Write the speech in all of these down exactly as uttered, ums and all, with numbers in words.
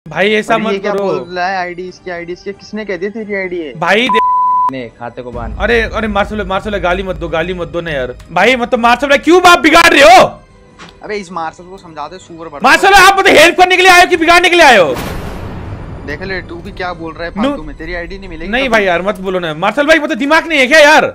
भाई ऐसा मत क्या करो। बोल रहा है? आईडी इसकी आईडी इसकी किसने कह दी तेरी आईडी है? भाई ने खाते को बांध। अरे अरे मार्शल मार्शल गाली मत दो, गाली मत दो ना यार। भाई मतलब मार्शल क्यों आप बिगाड़ रहे हो? अबे इस मार्शल को समझा दे सुअर बड़ा। मार्शल आप मतलब हेल्प करने के लिए आए हो कि बिगाड़ने के लिए आए हो? देख ले तू भी क्या बोल रहा है फालतू में। तेरी आईडी नहीं मिलेगी। नहीं भाई यार मत बोलो ना मार्शल भाई, मतलब दिमाग नहीं है क्या यार?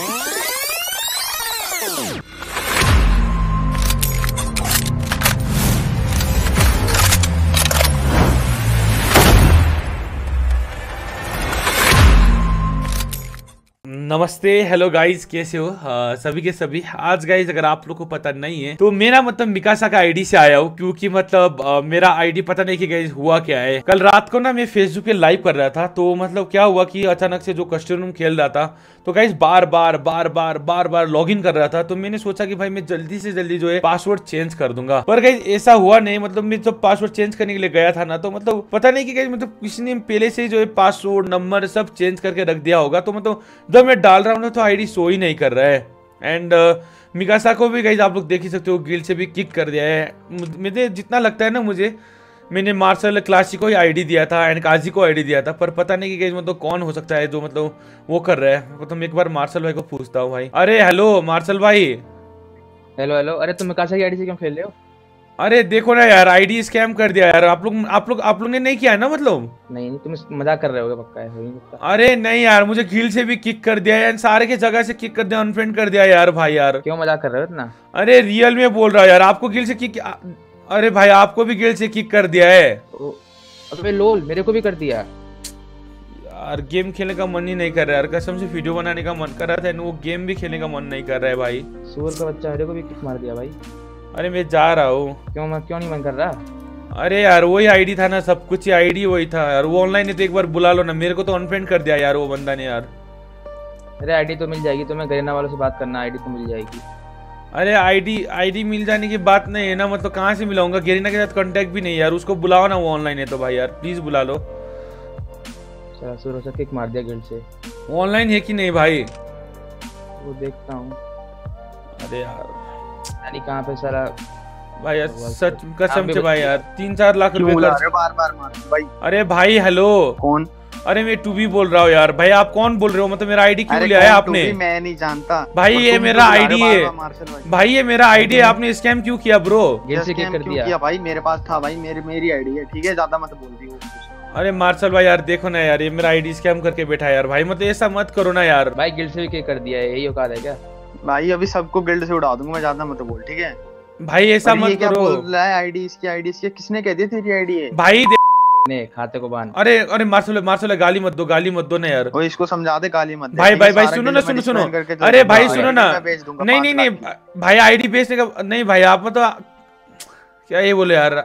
नमस्ते, हेलो गाइज, कैसे हो? आ, सभी के सभी। आज गाइज अगर आप लोग को पता नहीं है तो मेरा मतलब मिकासा का आईडी से आया हूँ, क्योंकि मतलब आ, मेरा आईडी पता नहीं कि गाइज हुआ क्या है। कल रात को ना मैं फेसबुक पे लाइव कर रहा था, तो मतलब क्या हुआ कि अचानक से जो कस्टम रूम खेल रहा था तो guys bar bar bar bar bar bar log in कर रहा था। तो मैंने सोचा कि भाई मैं जल्दी से जल्दी जो है पासवर्ड चेंज कर दूंगा, पर गाइज ऐसा हुआ नहीं। मतलब मैं जब पासवर्ड चेंज करने के लिए गया था ना, तो मतलब पता नहीं कि गाइज मतलब किसी ने पहले से जो है पासवर्ड नंबर सब चेंज करके रख दिया होगा। तो मतलब जब मैं डाल रहा हूँ तो आईडी शो ही नहीं कर रहा है। एंड uh, मिकासा को भी गाइज आप लोग देख ही सकते हो, गिल्ड से भी किक कर दिया है। मुझे जितना लगता है ना, मुझे मैंने मार्शल क्लासिक को ही आईडी दिया था एंड काजी को आईडी दिया था, पर पता नहीं कि गाइज मतलब कौन हो सकता है जो मतलब वो कर रहा है। तो मैं एक बार मार्शल भाई को पूछता हूँ। भाई अरे हेलो मार्शल भाई। Hello hello. अरे तुम मिकासा की आईडी से क्यों खेल रहे हो? अरे देखो ना यार, आईडी स्कैम कर दिया यार। आप लोग आप लोग आप लोग ने नहीं किया है ना? मतलब नहीं नहीं, तुम मजाक कर रहे होगे पक्का है, हो ही सकता। अरे नहीं यार, मुझे गिल्ड से भी किक कर दिया है, सारे के जगह से किक कर दिया, अनफ्रेंड कर दिया यार। भाई यार क्यों मजाक कर रहे हो इतना? अरे रियल में बोल रहा हूँ यार, आपको गिल्ड से किक, अरे भाई आपको भी गिल्ड से किक कर दिया है। अबे लोल, मेरे को भी कर दिया यार। गेम खेलने का मन ही नहीं कर रहा है यार, कसम से वीडियो बनाने का मन कर रहा था, वो गेम भी खेलने का मन नहीं कर रहा है भाई। सुअर का बच्चा, मेरे को भी किक मार दिया भाई। अरे मैं जा रहा हूँ। क्यों मैं क्यों नहीं मन कर रहा? अरे यार वही आईडी था ना, सब कुछ आईडी वही था यार। वो ऑनलाइन है तो एक बार बुला लो ना, मेरे को तो अनफ्रेंड कर दिया यार वो बंदा ने यार। अरे आईडी तो मिल जाएगी तुम्हें, गरेना वालों से बात करना, आईडी तो मिल जाएगी। अरे आईडी आईडी मिल जाने की बात नहीं है ना, मतलब कहाँ से मिलाऊंगा? गेरिना के साथ कांटेक्ट भी नहीं यार, उसको बुलाओ ना, वो ऑनलाइन है तो भाई यार प्लीज बुला लो। चला सुअर से किक मार दिया गिल्ड से। वो ऑनलाइन है कि नहीं भाई? वो देखता हूँ। अरे यार यानी कहाँ पे सारा भाई यार, सच कसम से भाई यार, तीन चार लाख रुपए बार बार मार भाई। अरे भाई हेलो कौन? अरे मैं टू बी बोल रहा हूँ यार। भाई आप कौन बोल रहे हो? मतलब मेरा आईडी क्यों लिया है आपने? मैं नहीं जानता भाई, ये मेरा आईडी है भाई, ये मेरा आईडी है। आपने स्कैम क्यों किया ब्रो? गिल्ड से किक कर दिया भाई। मेरे पास था भाई, मेरी मेरी आईडी है, ठीक है? ज्यादा मत बोल दी। अरे मार्शल भाई यार देखो ना यार, ये मेरा आईडी स्कैम करके बैठा है यार। भाई मतलब ऐसा मत करो ना यार। भाई गिल्ड से भी किक कर दिया है, यही औकात है क्या? भाई अभी सबको गिल्ड से उड़ा दूंगा मैं, ज्यादा मत बोल, ठीक है? भाई ऐसा मत क्या करो। बोल रहा है? आईडी इसकी आईडी इसकी किसने कह दी तेरी आईडी है? भाई ने खाते को बांध। अरे अरे मार्शल मार्शल गाली मत दो, गाली मत दो ना यार। वो इसको समझा दे, गाली मत दे। भाई भाई भाई सुनो ना, सुनो सुनो। अरे भाई सुनो ना। नहीं नहीं नहीं भाई, आईडी बेचने का नहीं भाई। आप मतलब क्या ये बोले यार,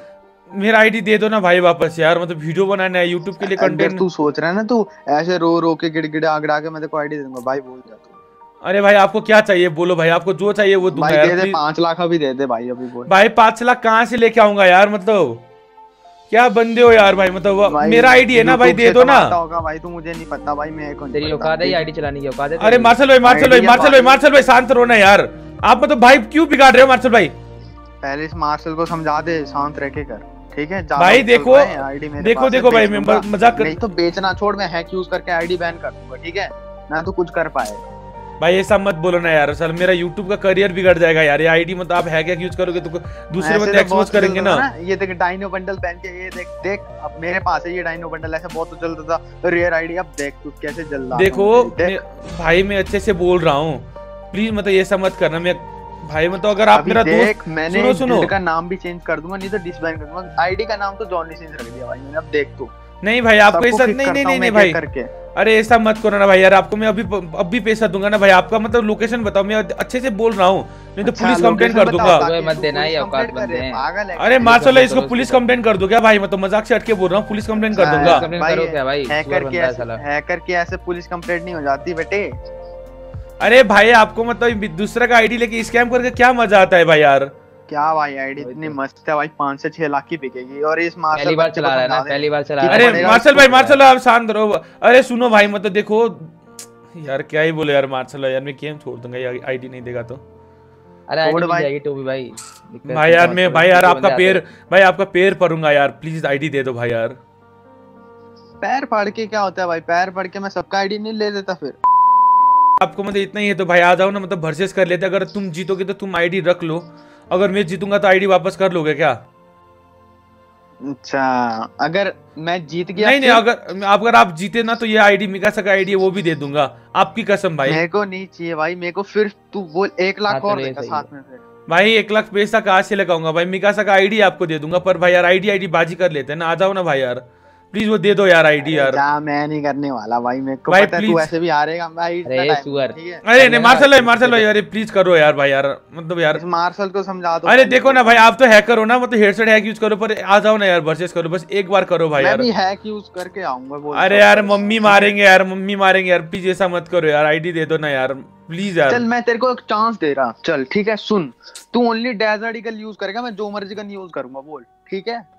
मेरा आईडी दे दो ना भाई वापस यार। मतलब वीडियो बनाना है यूट्यूब के लिए, कंटेंट। तू सोच रहा है ना, तू ऐसे रो रो के गिड़गिड़ा आगड़ा के मैं तेरे को आईडी दूंगा भाई, बोल जा तू। अरे भाई आपको क्या चाहिए बोलो भाई, आपको जो चाहिए वो दूंगा यार। दे दे पांच लाख अभी दे दे भाई, अभी बोल। भाई पांच लाख कहाँ से लेके आऊंगा यार? मतलब क्या बंदे हो यार भाई। मतलब मेरा आईडी है ना भाई, दे दो ना। होगा भाई, तू मुझे नहीं पता भाई, मैं कौन? तेरी औकात है आईडी चलाने की? औकात है? अरे मार्शल भाई मार्शल भाई मार्शल भाई मार्शल भाई शांत रहो ना यार। आप मतलब भाई क्यों बिगाड़ रहे हो मार्शल भाई? पहले इस मार्शल को समझा दे, शांत रह के कर, ठीक है? भाई देखो देखो देखो भाई, मैं मजाक कर। नहीं तो बेचना छोड़, मैं हैक यूज करके आईडी बैन कर दूंगा, ठीक है? ना तो कुछ कर पाए भाई। ऐसा मत बोलो ना यार, सर मेरा यूट्यूब का करियर बिगड़ जाएगा यार। ये आईडी मतलब आप हैक यूज करोगे तो दूसरे बंदे एक्सपोज करेंगे ना। ये देख डाइनो बंडल पहन के, ये देख देख अब मेरे पास है ये डाइनो बंडल, ऐसे बहुत तो चलता था रेयर आईडी। अब देख तू कैसे जल रहा है। देखो भाई मैं अच्छे से बोल रहा हूँ, प्लीज मतलब ऐसा मत करना। मैं भाई मतलब अगर आप मेरा दोस्त, मैंने सुनो सुनो का नाम भी चेंज कर दूंगा, नहीं तो डिसबैन कर दूंगा। आईडी का नाम तो जॉनी सिंह रख दिया भाई मैंने। अब देख तू। नहीं भाई आपको ऐसा नहीं नहीं नहीं नहीं भाई, अरे ऐसा मत करो ना भाई यार। आपको मैं अभी अभी पैसा दूंगा ना भाई। आपका मतलब लोकेशन बताओ, मैं अच्छे से बोल रहा हूँ, नहीं तो पुलिस कंप्लेंट कर दूंगा। मत देना ये औकात बंदे हैं। अरे मार्शल इसको पुलिस कंप्लेंट कर दो क्या भाई? मतलब मजाक से हटके बोल रहा हूँ, पुलिस कंप्लेंट कर दूंगा। हैकर के ऐसे पुलिस कंप्लेंट नहीं हो जाती बेटे। अरे भाई आपको मतलब दूसरा का आईडी लेके स्कैम करके क्या मजा आता है भाई यार? क्या भाई आईडी इतनी मस्त है भाई, पाँच से छह लाख की बिकेगी। और इस मार्शल पहली बार चला रहा है ना, पहली बार चला रहा है। अरे मार्शल भाई मार्शल आप शांत रहो। अरे सुनो भाई, मतलब देखो यार क्या ही बोले यार मार्शल यार, मैं गेम छोड़ दूंगा ये आईडी नहीं देगा तो। अरे आईडी छोड़ मिल भाई। जाएगी टू भी भाई। दिक्कत भाई मत यार करो, मैं भाई यार किसी आपका बंदे आते पैर हैं। भाई आपका पैर पड़ूंगा यार, प्लीज आईडी दे दो भाई यार। पैर फाड़ के क्या होता है भाई, पैर फाड़ के मैं सबका आईडी नहीं ले लेता फिर। आपको मतलब इतना ही है तो भाई आ जाओ ना, मतलब वर्सेस कर लेते। अगर तुम जीतोगे तो तुम आईडी रख लो, अगर मैं जीतूंगा तो आईडी वापस कर लोगे क्या? अच्छा अगर मैं जीत गया नहीं नहीं, फिर? अगर अगर आप जीते ना तो ये आईडी मिकासा का आईडी है वो भी दे दूंगा, आपकी कसम भाई। मेरे को नहीं चाहिए भाई, मेरे को फिर तू बोल एक लाख हाँ, और चलो ये देगा सही साथ में फिर। भाई एक लाख पैसा कहाँ से लगाऊंगा भाई, मिकासा का आईडी आपको दे दूंगा। पर भाई यार आईडी आईडी बाजी कर लेते हैं ना, आ जाओ ना भाई यार प्लीज, वो दे दो यार आईडी यार। जा मैं नहीं करने वाला भाई, मेरे को भाई, पता है तू please। ऐसे भी हारेगा भाई। इतना अरे time सुअर। ठीक है। अरे नहीं मार्शल भाई, मार्शल भाई अरे प्लीज करो यार भाई यार, मतलब यार इस मार्शल को समझा दो। अरे देखो ना भाई, आप तो हैकर हो ना, मतलब हेडसेट हैक यूज करो, पर आ जाओ ना यार वर्सेस करो, बस एक बार करो भाई मैं यार। भी हैक यूज करके आऊंगा बोल। अरे यार मम्मी मारेंगे यार, मम्मी मारेंगे यार, प्लीज ऐसा मत करो यार, आईडी दे दो ना यार प्लीज यार। चल मैं तेरे को एक चांस दे रहा, चल ठीक है सुन, तू ओनली डेजर्ट ईगल यूज करेगा, मैं जो मर्जी गन यूज करूंगा बोल, ठीक है?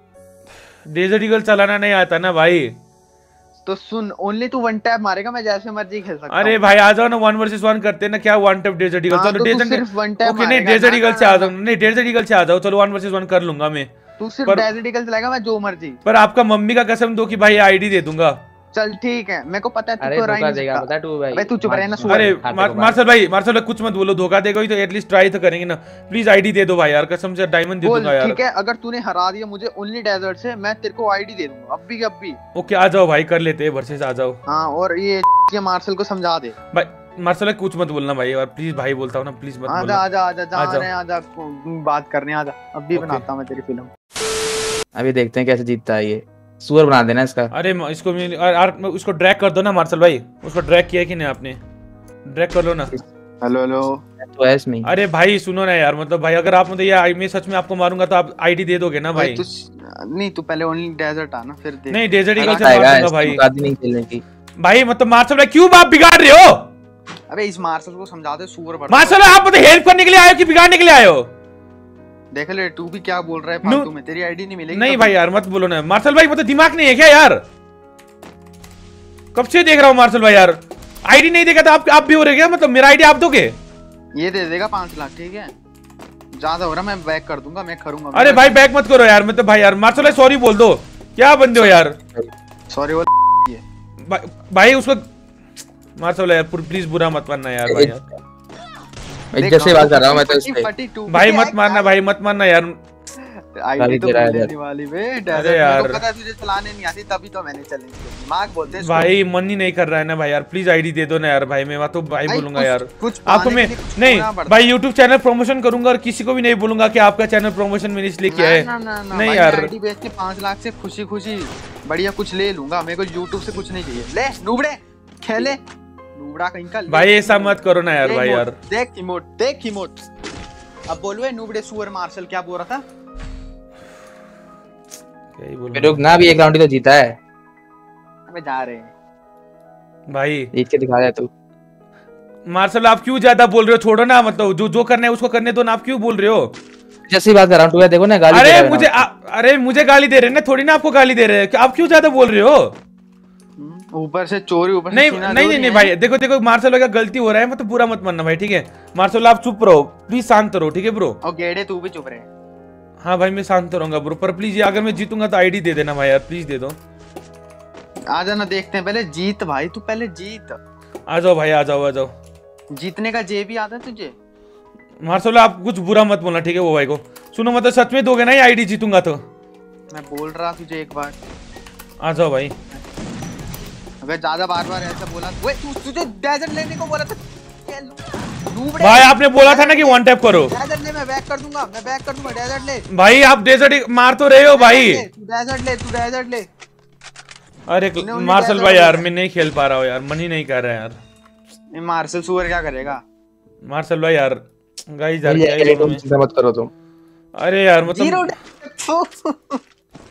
डेजर्ट ईगल चलाना नहीं आता ना भाई। तो सुन, ओनली तू वन टैप मारेगा, मैं जैसे मर्जी खेल सकता अरे हूं। भाई आ जाओ ना, वन वर्सेस वन करते हैं ना, क्या वन टैप डेजर्ट ईगल। हाँ, चलो तो तू डेजर्ट सिर्फ one tap ओके नहीं मारेगा, डेजर्ट ना, ईगल ना, से आ ना, जाओ, नहीं डेजर्ट ईगल से आ जाओ, चलो वन वर्सेस वन कर लूंगा मैं। तू सिर्फ पर- डेजर्ट ईगल चलाएगा, मैं जो मर्जी। पर आपका मम्मी का कसम दो कि भाई आईडी दे दूंगा। चल ठीक है, मेरे को पता है अरे तू तो धोखा राइन देगा पता है टू भाई। अबे तू चुप रहे ना, सुअर। अरे खाते मार, को मार। मार्शल भाई मार्शल भाई कुछ मत बोलो, धोखा देगा ही तो एटलीस्ट ट्राई तो करेंगे ना। प्लीज आईडी दे दो भाई यार, कसम से डायमंड दे बोल दूंगा यार। ठीक है, अगर तूने हरा दिया मुझे ओनली डेजर्ट से, मैं तेरे को आईडी दे दूंगा अब भी अब भी। ओके आ जाओ भाई, कर लेते हैं वर्सेस, आ जाओ हाँ और ये ये मार्शल को समझा दे। भाई। मार्शल भाई कुछ मत बोलना भाई यार प्लीज, भाई बोलता हूँ ना प्लीज मत आजा बोलना। आजा आजा जा आ जाओ। रहे हैं, आजा बात करने आजा, अब भी ओके। बनाता हूँ मैं तेरी फिल्म। अभी देखते हैं कैसे जीतता है ये। सुअर बना देना इसका। अरे म- इसको मैं- यार यार, उसको ड्रैग कर दो ना मार्शल भाई, उसको ड्रैग किया कि नहीं आपने? ड्रैग कर लो ना। Hello hello. तो है इसमें। अरे भाई सुनो ना यार, मतलब भाई अगर आप मतलब ये मैं सच में आपको मारूंगा तो आप आईडी दे दोगे ना भाई? तू नहीं, तू पहले ओनली डेजर्ट आना फिर देख। नहीं डेजर्ट ईगल से आएगा, मार दूंगा इसकी भाई। औकात नहीं खेलने की। भाई मतलब मार्शल भाई क्यों आप बिगाड़ रहे हो? अबे इस मार्शल को समझा दे, सुअर बड़ा। मार्शल भाई आप मतलब हेल्प करने के लिए आए हो कि बिगाड़ने के लिए आए हो? देख ले तू भी क्या बोल रहा है नु- फालतू में, तेरी आईडी नहीं मिलेगी। नहीं कभी। भाई यार मत बोलो ना, मार्शल भाई मतलब दिमाग नहीं है क्या यार? कब से देख रहा हूँ मार्शल भाई यार, आईडी नहीं देगा तो आप आप भी हो रहे क्या? मतलब मेरा आईडी आप दोगे? ये दे देगा पांच लाख, ठीक है? ज्यादा हो रहा, मैं बैक कर दूंगा, मैं करूंगा। अरे भाई बैक मत करो यार, मतलब भाई यार मार्शल भाई सॉरी बोल दो, क्या बंदे हो यार? सॉरी वो भा, भाई उसको मार्शल भाई यार प्लीज बुरा मत मानना यार भाई यार। मैं जैसे बात कर रहा हूं मैं तो इससे। भाई मत मारना भाई, मत मारना यार। आईडी तो गाली दे रहा है मिलने यार। वाली बे। अरे डेजर्ट यार। मेरे को पता है तुझे चलाने नहीं आती, तभी तो मैंने चैलेंज किया। दिमाग बोलते हैं इसको। भाई मन ही नहीं कर रहा है ना भाई यार, प्लीज आईडी दे दो ना यार भाई, मैं तो भाई भाई, बोलूंगा कुछ- यार कुछ आपको पाने मैं के लिए कुछ नहीं खोना पड़ता भाई है। यूट्यूब चैनल प्रमोशन करूंगा और किसी को भी नहीं बोलूंगा कि आपका चैनल प्रमोशन मैंने इसलिए किया है। ना, ना, ना, नहीं भाई, यार। मैं आईडी बेच के पांच लाख से खुशी खुशी बढ़िया कुछ ले लूंगा, मेरे को यूट्यूब से कुछ नहीं चाहिए। ले नूबड़े खेले, नूबड़ा कहीं का ले। भाई ऐसा मत करो ना यार देख भाई इमोट, यार। देख इमोट, देख इमोट। अब बोलवे नूबड़े सुअर मार्शल क्या बोल रहा था? क्या ही बोलूं? रुक ना, भी एक राउंड ही तो जीता है। अबे जा रहे हैं। भाई जीत के दिखा दे तू। मार्शल आप क्यों ज्यादा बोल रहे हो? छोड़ो ना, मतलब जो जो करना है उसको करने दो ना, आप क्यों बोल रहे हो? जैसी बात कर रहा हूं तू, देखो ना गाली दे रहा अरे है मुझे ना। आ, अरे मुझे गाली दे रहे हैं ना, थोड़ी ना आपको गाली दे रहे हैं, आप क्यों ज्यादा बोल रहे हो? ऊपर से चोरी, ऊपर से नहीं सीना नहीं चोरी नहीं है। भाई देखो देखो मार्शल भाई का गलती हो रहा है, मतलब बुरा मत मानना भाई, ठीक है? मार्शल आप चुप रहो प्लीज, शांत रहो, ठीक है ब्रो? और गेड़े तू भी चुप रहे। हाँ भाई मैं शांत रहूंगा ब्रो, पर प्लीज अगर मैं जीतूंगा तो आईडी दे देना भाई यार, प्लीज दे दो। आ जाना, देखते हैं, पहले जीत भाई, तू पहले जीत। आ जाओ भाई, आ जाओ आ जाओ। जीतने का जे भी आता है तुझे? मार्शल आप कुछ बुरा मत बोलना, ठीक है? वो भाई को सुनो, मतलब सच में दोगे ना ये आईडी जीतूंगा तो? मैं बोल रहा तुझे एक बार, आ जाओ भाई। अगर ज्यादा बार बार ऐसा बोला, ओए तू तुझे डेजर्ट लेने को बोला था। ये नूबड़े, भाई आपने बोला था ना कि वन टैप करो। डेजर्ट ले, मैं बैक कर दूंगा, मैं बैक कर दूंगा, डेजर्ट ले। भाई आप डेजर्ट मार तो रहे हो भाई। तू डेजर्ट ले, तू डेजर्ट ले। अरे उन्हें मार्शल desert भाई यार बोला। मैं नहीं खेल पा रहा हूँ यार, मन ही नहीं कर रहा है यार। ये मार्शल सुअर क्या करेगा? मार्शल भाई यार गाइस यार ये क्या ही ये बोलूं तुम मैं? चिंता मत करो तुम। अरे यार जीरो मतलब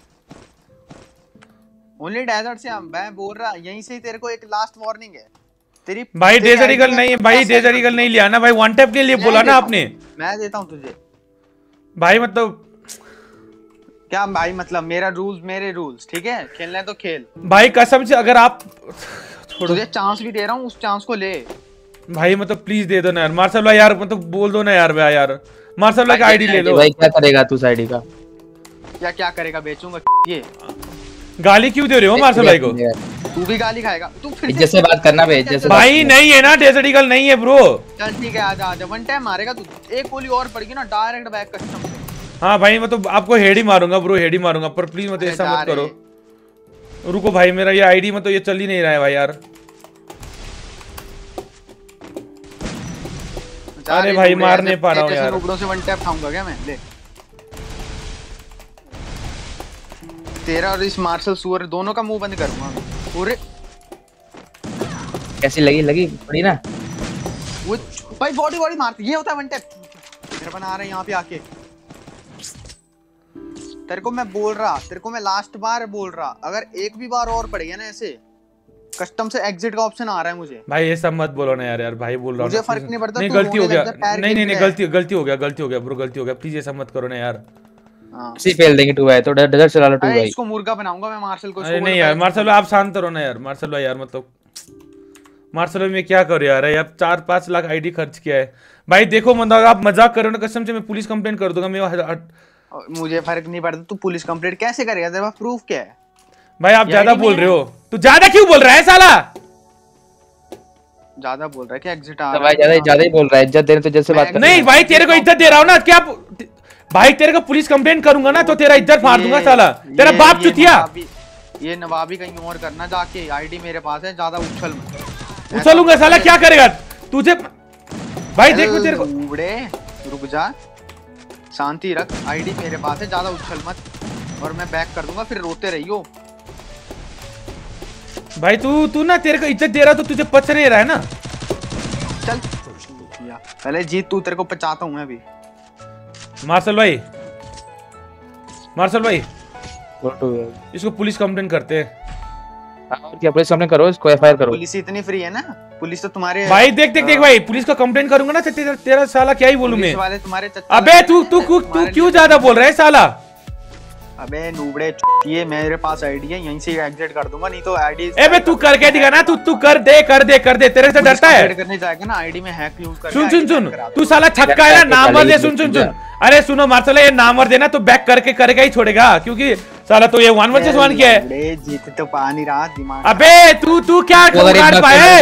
ओनली डेजर्ट से हम, मैं बोल रहा यहीं से ही तेरे को एक लास्ट वार्निंग है तेरी। भाई तेरी डेजर्ट आईडी ईगल में नहीं है भाई, पैसे डेजर्ट ईगल नहीं लिया ना भाई, वन टैप के लिए मैं बोला ना देता हूं, आपने मैं देता हूँ तुझे। भाई, मतलब क्या भाई, मतलब मेरा रूल्स मेरे रूल्स, ठीक है? खेलना है तो खेल। भाई कसम से अगर आप छोड़ो। तुझे चांस भी दे रहा हूँ, उस चांस को ले। भाई मतलब प्लीज दे दो ना यार मार्शल भाई यार, मतलब बोल दो ना यार भाई यार, मार्शल भाई का आईडी ले लो भाई। क्या करेगा तू उस आईडी का? क्या क्या करेगा? बेचूंगा ये। गाली क्यों दे रहे हो मार्शल भाई को? तू भी गाली खाएगा? तू फिर इज्जत से बात करना बे, इज्जत से। भाई नहीं है ना, डेजर्ट ईगल नहीं है ब्रो। चल ठीक है, आजा आजा, वन टाइम मारेगा तू, एक गोली और पड़ेगी ना डायरेक्ट बैक कस्टम से। हाँ भाई मतलब आपको हेड ही मारूंगा ब्रो, हेड ही मारूंगा, पर प्लीज मत ऐसा मत करो। रुको भाई, मेरा ये आईडी मतलब ये चल ही नहीं रहा है भाई यार। अरे भाई मार नहीं पा रहा हूँ यार। नुबड़ों से वन टैप खाऊंगा क्या मैं? ले तेरा और इस मार्शल सुअर दोनों का मुंह बंद करूंगा पूरे। कैसी लगी? लगी पड़ी ना वो भाई, बॉडी बॉडी मारती ये होता है वन टैप। मेरे बना रहा है यहाँ पे आके। तेरे को मैं बोल रहा, तेरे को मैं लास्ट बार बोल रहा, अगर एक भी बार और पड़ेगा ना ऐसे, कस्टम से एग्जिट का ऑप्शन आ रहा है मुझे। भाई ये सब मत बोलो ना यार, यार भाई बोल रहा हूँ, मुझे फर्क नहीं पड़ता। नहीं गलती हो गया, नहीं नहीं नहीं गलती गलती हो गया, गलती हो गया ब्रो, गलती हो गया, प्लीज ऐसा मत करो ना यार। इसी फेल देंगे टू भाई, तो डेजर्ट चला लो टू भाई। इसको मुर्गा बनाऊंगा मैं मार्शल को। अरे नहीं यार मार्शल भाई आप शांत रहो ना यार, मार्शल भाई यार मतलब मार्शल भाई मैं क्या करूँ यार, यार चार पाँच लाख आईडी खर्च किया है भाई। देखो मतलब आप मजाक करो ना, कसम से मैं पुलिस कंप्लेन कर दूंगा। मैं मुझे फर्क नहीं पड़ता, तू पुलिस कंप्लेंट कैसे करेगा? तेरे पास प्रूफ क्या है? भाई आप ज्यादा बोल रहे हो, तू ज्यादा क्यों बोल रहा है साला? ज्यादा बोल रहा है क्या? एग्जिट आ रहा है भाई, ज्यादा ज्यादा ही बोल रहा है। इज्जत देने तो जैसे बात कर। नहीं भाई तेरे को इज्जत दे रहा हूँ ना क्या भाई? तेरे को पुलिस कंप्लेंट करूंगा ना तो तेरा इज्जत फाड़ दूंगा साला, तेरा बाप चुतिया। ये नवाबी कहीं और करना जाके, आईडी मेरे पास है, ज्यादा उछल मत। उछलूंगा साला, क्या करेगा तुझे? भाई देखो तेरे को उबड़े, रुक जा, शांति रख, आईडी मेरे पास है, ज्यादा उछल मत, और मैं बैक कर दूंगा, फिर रोते रहियो। भाई तू तू ना, तेरे को इज्जत दे रहा तो तुझे पच नहीं रहा है ना। चल पहले जीत तू, तेरे को पचाता हूँ मैं अभी। मार्शल भाई, मार्शल भाई तो इसको पुलिस कंप्लेंट करते हैं। और क्या पुलिस कंप्लेंट करो, इसको एफआईआर करो। पुलिस इतनी फ्री है ना, पुलिस तो तुम्हारे भाई देख देख देख भाई, पुलिस को कंप्लेंट करूंगा ना तो तेरा तेरा साला क्या ही बोलूं मैं। वाले तुम्हारे चच्चा। अबे तू तू तू क्यों ज्यादा बोल रहा है साला? अबे नूबड़े, ये मेरे पास आईडी है, यहीं से एग्जिट कर दूंगा, नहीं तो आईडी। अबे तू करके दिखा ना, तू तू कर दे कर दे कर दे, तेरे से डरता है? करने जाएगा ना आईडी में हैक यूज करके। सुन सुन सुन, तू साला छक्का है ना, नामवर दे। सुन सुन सुन, अरे सुनो मार्शल, ये नामवर देना तो बैक करके करेगा ही छोड़ेगा, क्योंकि साला तो ये वन वर्सेस वन किया है। जीत तो पा नहीं रहा दिमाग। अबे तू तू क्या कर पाए?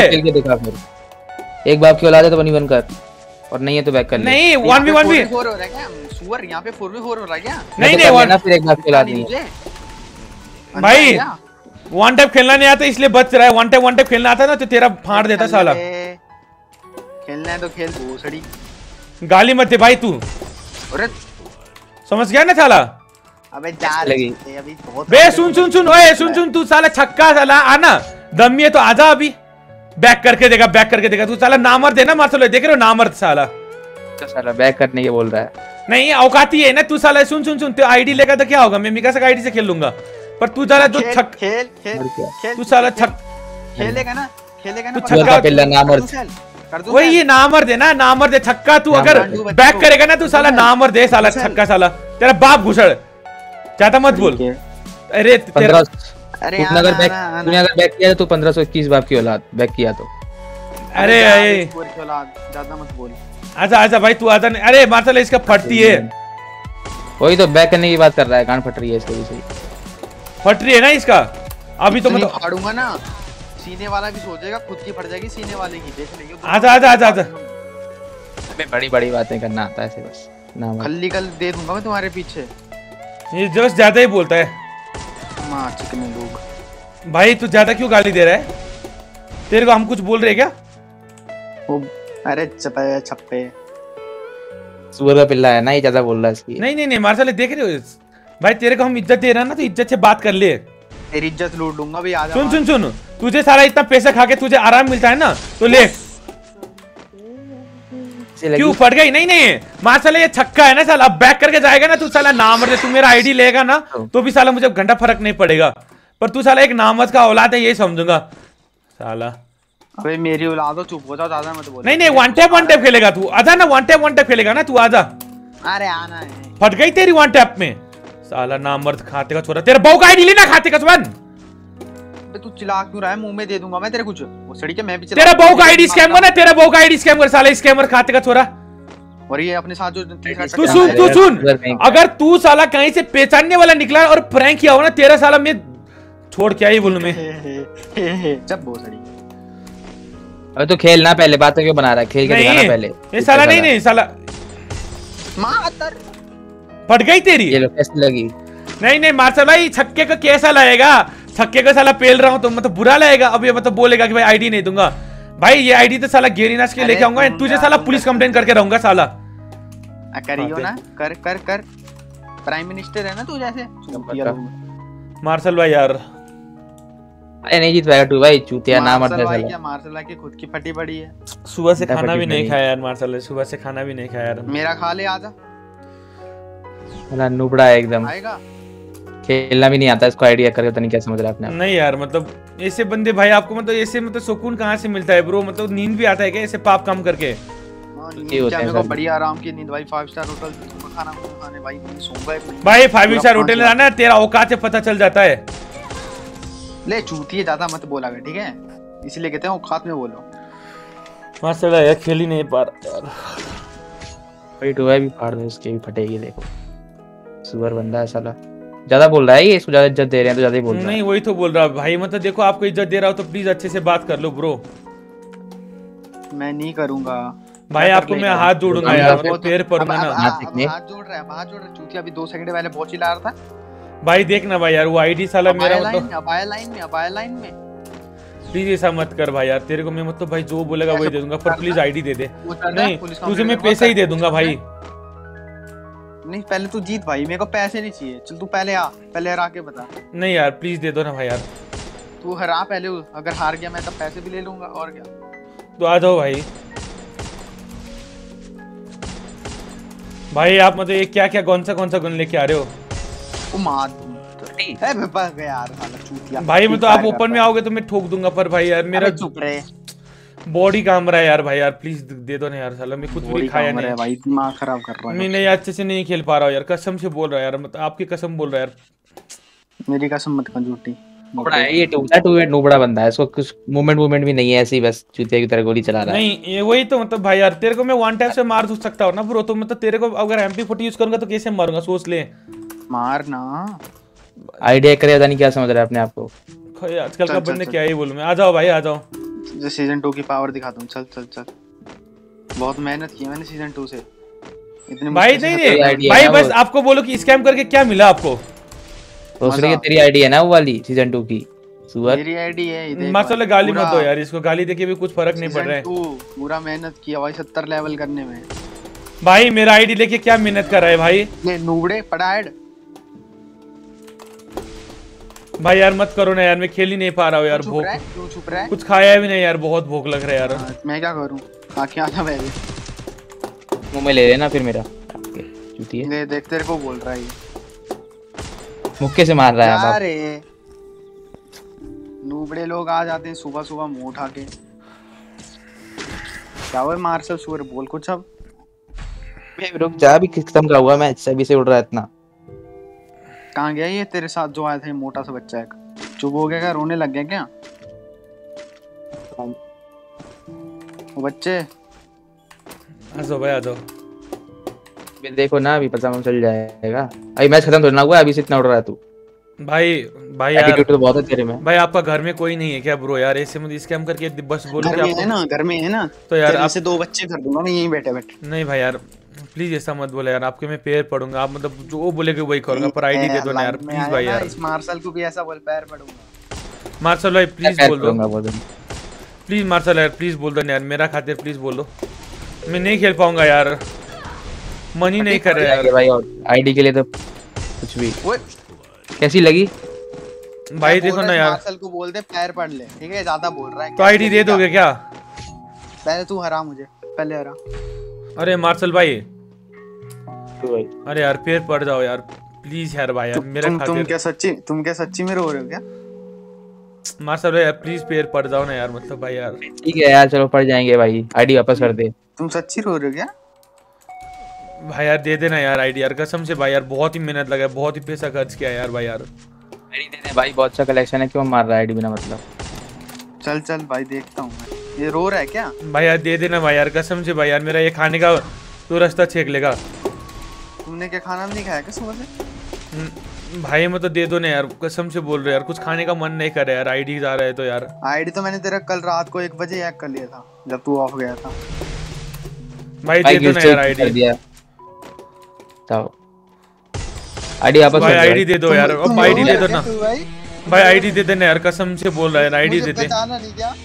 एक बाप की औलाद है तो वन वन कर, और नहीं है तो बैक कर ले। नहीं one v one v four हो रहा है क्या? सुअर यहाँ पे फोर वी फोर हो रहा है क्या? नहीं नहीं वन, फिर एक बाप की औलाद नहीं है भाई। वन टैप खेलना नहीं आता इसलिए बच रहा है, वन टैप वन टैप खेलना आता ना तो तेरा फाड़ देता साला। खेलना है तो खेल, भोसड़ी गाली मत दे भाई तू, अरे समझ गया ना साला? अबे जा लगी अभी बहुत। बे सुन सुन सुन, ओए सुन सुन, तू साला छक्का साला आना, दम है तो आजा अभी, बैक करके देगा, बैक करके देगा। तू साला नामर देना मार्शल, देख रहे हो नामर साला, तो साला बैक करने के बोल रहा है। नहीं औकाती है ना तू साला। सुन सुन सुन, तो आईडी लेगा तो क्या होगा, मैं मिकासा का आईडी से खेल लूंगा, पर तू साला जो छक खेल खेल तू साला छक खेलेगा ना, खेलेगा ना, तू छक्का पहला नामर कर दूं। वही ये नामर दे ना, नामर दे छक्का। तू अगर बैक करेगा ना तू साला नामर दे साला छक्का साला, तेरा बाप घुसड़, ज्यादा मत बोल। अरे तेरा अरे तूने अगर बैक तूने अगर बैक किया तो पंद्रह सौ इक्कीस बाप की औलाद बैक किया तो। अरे ज्यादा मत बोल। आजा आजा भाई तू आजा। अरे मार्शल इसका फटती है, वही तो बैक करने की बात कर रहा है, कान फट रही है इसकी वजह से। फट रही है ना इसका अभी तो मतलब फाड़ूंगा ना, सीने वाला भी सोचेगा खुद की फट जाएगी, सीने वाले की देख लेंगे। आजा आजा आजा आजा, हमें बड़ी बड़ी बातें करना आता है ऐसे बस ना। खल्ली कल दे दूंगा मैं तुम्हारे पीछे। ये जस्ट ज्यादा ही बोलता है मां चिकने लोग। भाई तू ज्यादा क्यों गाली दे रहा है? तेरे को हम कुछ बोल रहे हैं क्या? वो अरे चपे छप्पे सुअर का पिल्ला है ना, ये ज्यादा बोल रहा है इसकी। नहीं नहीं नहीं मार्शल देख रहे हो भाई, तेरे को हम इज्जत दे रहे हैं ना तो इज्जत से बात कर ले। तेरी इज्जत लूट लूंगा भाई, आजा। सुन सुन सुन, तुझे सारा इतना पैसा खा के तुझे आराम मिलता है ना तो ले। क्यों फट गई? नहीं नहीं मार्शल ये छक्का है ना साला, अब बैक करके जाएगा ना तू साला नामर्द है। तू मेरा आईडी लेगा ना तो भी साला मुझे घंटा फर्क नहीं पड़ेगा, पर तू साला एक नामर्द का औलाद है ये समझूंगा साला। अबे मेरी औलाद हो, चुप हो जा, ज्यादा मत बोल। नहीं नहीं वन टैप वन टैप खेलेगा तू, आजा ना, वन टैप वन टैप खेलेगा ना तू, आजा। अरे आना है। फट गई तेरी वन टैप में साला नामर्द खाते का छोरा। तेरा बहू का आईडी लेना खाते का सुबह। अबे तू चिल्ला क्यों रहा है? मुंह में दे दूंगा मैं तेरे कुछ। वो सड़ी के मैं भी चिल्ला। तेरा बहू का आईडी स्कैम कर ना, तेरा बहू का आईडी स्कैम कर साला, स्कैमर खाते का छोरा। और ये अपने साथ जो तू सुन तू सुन, अगर तू साला कहीं से पहचानने वाला निकला और प्रैंक किया हो ना तेरा साला मैं छोड़ क्या ही बोलूं मैं। जब वो सड़ी। अबे तो खेलना पहले, बात क्यों बना रहा है? खेल के दिखाना पहले। ये साला नहीं नहीं साला मार फट गई तेरी। ये लो कैसी लगी? नहीं नहीं मार्शल भाई, छक्के का कैसा लगेगा? छक्के का साला पेल रहा हूँ तो मतलब बुरा लगेगा। अब ये मतलब बोलेगा कि भाई आईडी नहीं दूंगा। भाई ये आईडी तो साला गेरीनास के लेके आऊंगा, तुझे साला पुलिस कंप्लेंट करके रहूंगा साला। करियो ना, कर कर कर। प्राइम मिनिस्टर है ना तू जैसे। मार्शल भाई यार अरे नहीं जीत पाएगा तू भाई, चूतिया ना मत दे भाई। साला। क्या मार्शल भाई की खुद की फटी पड़ी है। सुबह से खाना भी नहीं खाया यार मार्शल, सुबह से खाना भी नहीं खाया यार। मेरा खा ले, आजा। ना नुबड़ा है एकदम, आएगा। खेलना भी नहीं आता इसको, आईडिया करके पता नहीं क्या समझ रहा है अपने आप। नहीं यार मतलब ऐसे बंदे भाई आपको मतलब ऐसे मतलब सुकून कहाँ से मिलता है ब्रो? मतलब नींद भी आता है क्या ऐसे पाप काम करके? ये होता है सर। बढ़िया आराम की नींद भाई, फाइव स्टार होटल में खाना खाने भाई सोऊंगा एक महीने। भाई फाइव स्टार होटल में जाना तेरा औकात से पता चल जाता है। ले चूतिए ज्यादा मत बोला कर, ठीक है? इसलिए कहते हैं औकात में बोलो। मार्शल यार खेल ही नहीं पा रहा यार। भाई टू है भी फाड़ दे इसके, भी फटेगी देखो। सुअर बंदा है साला, ज्यादा बोल रहा है ये, इसको ज्यादा इज्जत दे रहे हैं तो ज्यादा ही बोल रहा है। नहीं वही तो बोल रहा भाई, मतलब देखो आपको इज्जत दे रहा हो तो प्लीज अच्छे से बात कर लो ब्रो। मैं नहीं करूंगा भाई, आपको मैं हाथ जोड़ूंगा यार, मतलब पैर पड़ूंगा ना। हाथ जोड़ रहा है, हाथ जोड़ रहा है चूतिया। अभी दो सेकंड पहले बहुत चिल्ला रहा था भाई। देखना भाई यार वो आईडी साला मेरा मतलब अबाया लाइन में, अबाया लाइन में। प्लीज ऐसा मत कर भाई यार, तेरे को मैं मतलब भाई जो बोलेगा वही दे दूंगा, पर प्लीज आईडी दे दे। नहीं तुझे मैं पैसे ही दे दूंगा भाई। नहीं पहले तू जीत भाई, मेरे को पैसे नहीं चाहिए। चल तू पहले आ, पहले हरा के बता। नहीं यार प्लीज दे दो ना भाई यार। तू हरा पहले, अगर हार गया मैं तब पैसे भी ले लूंगा और क्या। तो आ जाओ भाई। भाई आप मतलब ये क्या क्या कौन सा कौन सा गन लेके आ रहे हो? ओ मार ए बस गया यार साला चूतिया। भाई मैं तो आप ओपन में आओगे तो मैं ठोक दूंगा, पर भाई यार मेरा चुप रहे, बॉडी काम रहा है यार भाई यार, प्लीज दे दो ना यार साला। मैं कुछ भी खाया नहीं भाई, दिमाग खराब कर रहा है। मैं नहीं अच्छे से नहीं खेल पा रहा हूँ यार, कसम से बोल रहा है यार, मतलब आपकी कसम बोल रहा है यार। मेरी कसम मत कर झूठी। नुबड़ा है ये, टूटा टू है, नुबड़ा बंदा है, इसको कुछ मूवमेंट मूवमेंट भी नहीं है, ऐसे ही बस चूतिया की तरह गोली चला रहा है। नहीं ये वही तो मतलब भाई यार, तेरे को मैं वन टाइम से मार दूं सकता हूँ ना ब्रो, तो मतलब तेरे को अगर एमपी फोर्टी यूज करूंगा तो कैसे मारूंगा सोच ले। मारना आइडिया करे पता नहीं क्या समझ रहा है अपने आप को। आजकल का बंदे क्या ही बोलूं मैं। आ जाओ भाई आ जाओ, जो सीजन टू की पावर दिखाता हूं। चल चल चल, बहुत मेहनत की मैंने सीजन टू से। इतने भाई नहीं नहीं भाई, बस आपको बोलो कि स्कैम करके क्या मिला आपको? सोच रही है तेरी आईडी है ना वो वाली सीजन टू की। सुअर मेरी आईडी है, ये माशाल्लाह। गाली मत दो यार इसको, गाली देके भी कुछ फर्क नहीं पड़ रहा है। पूरा मेहनत किया भाई सत्तर लेवल करने में। भाई मेरा आईडी लेके क्या मेहनत कर रहा है भाई? ले नूबड़े पड़ाएड। भाई यार मत करो ना यार, मैं खेल ही नहीं पा रहा हूँ यार। भूख, क्यों चुप रहा है? कुछ खाया भी नहीं यार, बहुत भूख लग रहा है यार। मैं क्या करूँ, खा के आता मैं भी। मुंह में ले लेना फिर मेरा चूतिया। ले देख तेरे को बोल रहा है ये, मुक्के से मार रहा है। अरे नूबड़े लोग आ जाते हैं सुबह सुबह मुंह उठा के। क्या हुआ मार्शल सुअर, बोल कुछ। अब रुक जा, अभी खत्म का हुआ मैच, अभी से उड़ रहा है इतना। कहाँ गया ये तेरे साथ जो आया था, मोटा सा बच्चा एक? चुप हो गया क्या, रोने लग गया क्या वो बच्चे? आ जाओ भाई आ जाओ। देखो ना अभी पता चल जाएगा। अभी मैच खत्म तो ना हुआ, अभी से इतना उड़ रहा है तू। भाई भाई यार तो बहुत है तेरे में। भाई आपका घर में कोई नहीं है क्या ब्रो यार? ऐसे मुझे स्कैम करके बस बोलो कि आपको है ना, घर में है ना, तो यार आपसे दो बच्चे कर दूंगा मैं यहीं बैठे बैठे। नहीं भाई यार प्लीज ऐसा मत बोले यार, आपके मैं पैर पड़ूंगा। आप मतलब जो बोलेगे वही करूंगा, पर आईडी दे दो ना यार प्लीज भाई यार। इस मार्शल को भी ऐसा बोल, पैर पड़ूंगा। मार्शल भाई प्लीज बोल दो, प्लीज मार्शल यार प्लीज बोल दो ना यार, मेरा खातिर प्लीज बोल दो। मैं नहीं खेल पाऊंगा यार, मन ही नहीं कर रहा यार भाई। और आईडी के लिए तो कुछ भी। कैसी लगी भाई? देखो ना यार, मार्शल को बोल दे पैर पड़ ले, ठीक है? ज्यादा बोल रहा है तो आईडी दे दोगे क्या? पहले तू हरा मुझे, पहले हरा। अरे मार्शल भाई, भाई अरे यार पैर पड़ जाओ यार प्लीज यार भाई यार मेरे तुम, खातिर। तुम क्या सच्ची तुम क्या सच्ची में रो रहे हो क्या? मार्शल भाई यार प्लीज पैर पड़ जाओ ना यार, मतलब भाई यार। ठीक है यार चलो पड़ जाएंगे भाई, आईडी वापस कर दे। तुम सच्ची रो रहे हो क्या? भाई यार दे देना यार आईडी यार, कसम से भाई यार बहुत ही मेहनत लगा है, बहुत ही पैसा खर्च किया यार भाई यार। आईडी दे दे भाई, बहुत अच्छा कलेक्शन है, क्यों मार रहा है आईडी बिना मतलब। चल चल भाई देखता हूँ मैं, ये रो रहा है क्या? भाई यार दे देना भाई यार, कसम से भाई यार, मेरा ये खाने का तो रास्ता छेक लेगा। तुमने क्या खाना भी नहीं खाया क्या सुबह से? हम्म, भाई मैं तो दे दो ना यार, कसम से बोल रहे यार, कुछ खाने का मन नहीं कर रहा यार, आईडी आ रहा है तो यार। आईडी तो मैंने तेरा कल रात को एक बजे हैक कर लिया था जब तू ऑफ गया था। भाई दे दो ना यार आईडी। बताओ आईडी वापस भाई आईडी दे दो यार, तुम- अब तुम आईडी रो दे रहा दो ना है क्या तू भाई? भाई, आईडी दे देना यार, कसम से बोल रहा है आईडी मुझे दे दे। पहचाना नहीं क्या?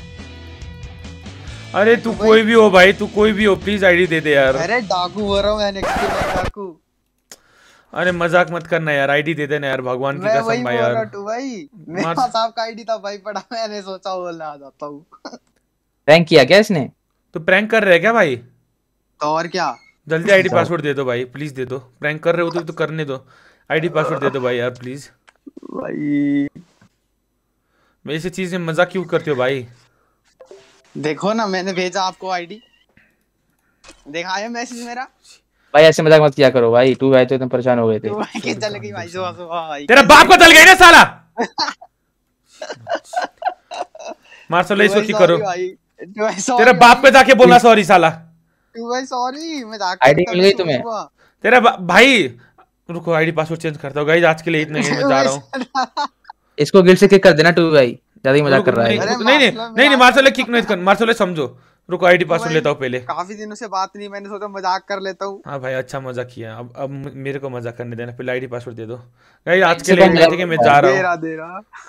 अरे तू कोई भी हो भाई, तू कोई भी हो, प्लीज आईडी दे दे यार। अरे डाकू हो रहा हूँ मैं, नेक्स्ट में डाकू। अरे मजाक मत करना यार, आईडी दे देना यार, भगवान की मैं वही कसम बोल भाई रहा यार। हूँ भाई, मेरे मार- पास आपका आईडी था भाई पड़ा, मैंने सोचा बोलने आ जाता हूँ। प्रैंक किया क्या इसने? तो प्रैंक कर रहे हैं क्या भाई? तो और क्या? जल्दी आईडी पासवर्ड दे दो भाई, प्लीज दे दो। प्रैंक कर रहे हो तो, तो करने दो, आईडी पासवर्ड दे दो भाई यार प्लीज। भाई मेरी से चीज में मजाक क्यों करते हो भाई? देखो ना, मैंने भेजा आपको आईडी, देखा है मैसेज मेरा? भाई ऐसे मजाक मत किया करो भाई, टू भाई तो एकदम परेशान हो गए थे। तो भाई के चल गई भाई सुबह सुबह भाई। तेरा बाप को चल गया ना साला। मार्शल इसको की करो, तेरा बाप पे जाके बोलना सॉरी साला। तू भाई सॉरी, मैं जाके आईडी मिल गई तुम्हें? तेरा बा- भाई रुको, आईडी पासवर्ड चेंज करता हूँ गाइस, आज के लिए इतना ही, मैं जा रहा हूँ। इसको गिल्ड से किक कर देना टू भाई, ज्यादा ही मजाक कर रहा नहीं है। अरे नहीं नहीं मार्शल, नहीं नहीं, मार्शल किक नहीं कर, मार्शल समझो, रुको आईडी पासवर्ड भाई, लेता हूँ पहले। काफी दिनों से बात नहीं, मैंने सोचा मजाक कर लेता हूँ। हाँ भाई अच्छा मजाक किया, अब अब मेरे को मजाक करने देना, पहले आईडी पासवर्ड दे दो गाइस, आज के इससे लिए कौन इतना ही, ठीक है, मैं जा रहा हूँ। दे रहा दे रहा